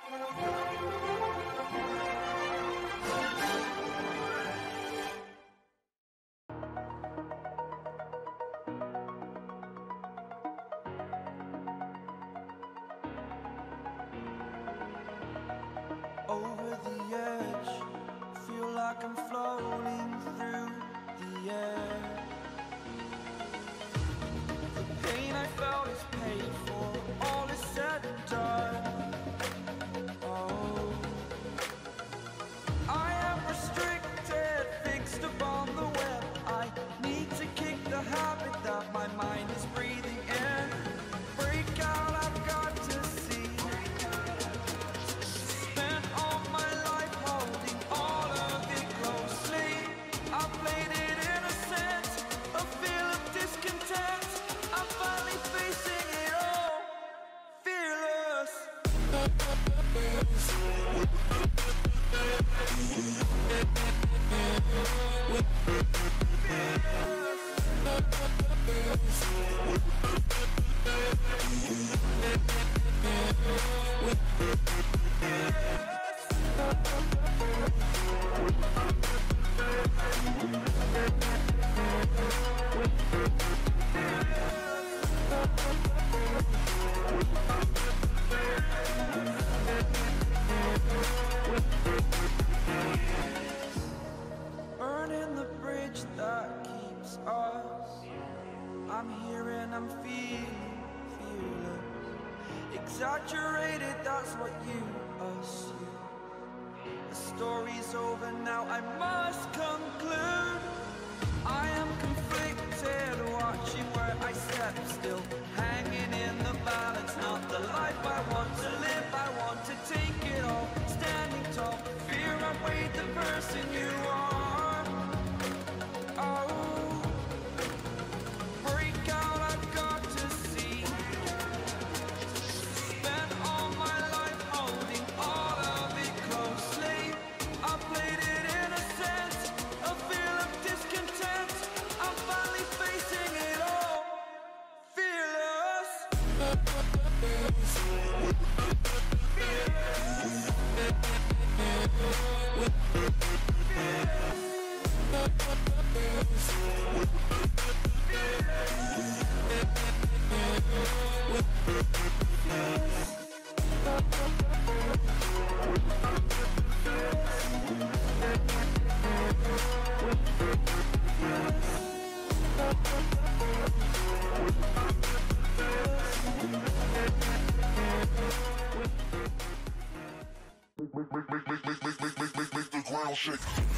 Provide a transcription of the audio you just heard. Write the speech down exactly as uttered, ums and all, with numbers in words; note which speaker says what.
Speaker 1: Over the edge, feel like I'm floating through the air. The pain I felt is paid for, all is said and done. Oh, I am restricted, fixed upon the web. I need to kick the habit that my mind is breathing in. Break out, I've got to see. Spent all my life holding all of it closely. I played it innocent, a feel of discontent. I'm finally facing it all, fearless. Burning the bridge that keeps us. I'm here and I'm feeling fearless. Exaggerated, that's what you assume. The story's over now, I must conclude. I am conflicted, watching where I step still, hanging in the balance. Not the life I want to live, I want to take it all. Standing tall, fear I weighed the person you are. Oh, break out, I've got to see. Spent all my life holding all of it closely. I played it innocent, a feel of discontent. I'm finally facing it all, fearless.
Speaker 2: Make, make, make, make, make, make, make, make, make the ground shake.